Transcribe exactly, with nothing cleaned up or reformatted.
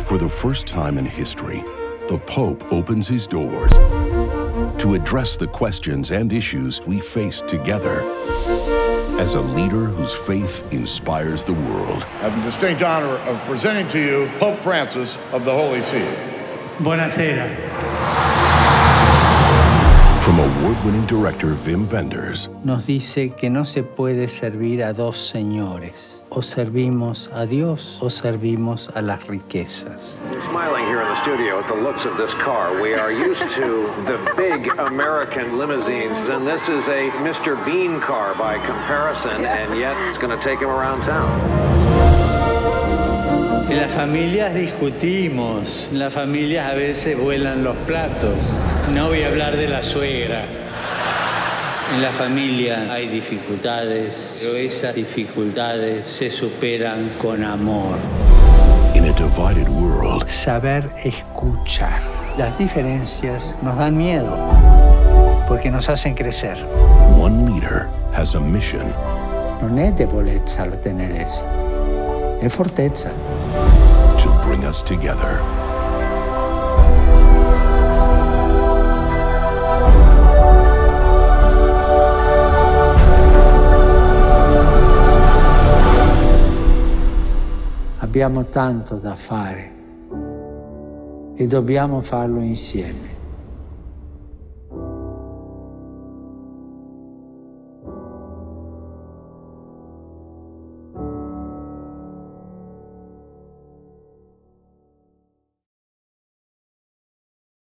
For the first time in history, the Pope opens his doors to address the questions and issues we face together as a leader whose faith inspires the world. I have the distinct honor of presenting to you Pope Francis of the Holy See. Buonasera. From award-winning director Wim Wenders. Nos dice que no se puede servir a dos señores. O servimos a Dios o servimos a las riquezas. Smiling here in the studio at the looks of this car. We are used to the big American limousines, and this is a Mister Bean car by comparison, and yet it's going to take him around town. En las familias discutimos, en las familias a veces vuelan los platos. No voy a hablar de la suegra. En la familia hay dificultades, pero esas dificultades se superan con amor. In a divided world, saber escuchar. Las diferencias nos dan miedo, porque nos hacen crecer. One leader has a mission. Non è debolezza lo tenerezza, è fortezza. To bring us together. Abbiamo tanto da fare e dobbiamo farlo insieme.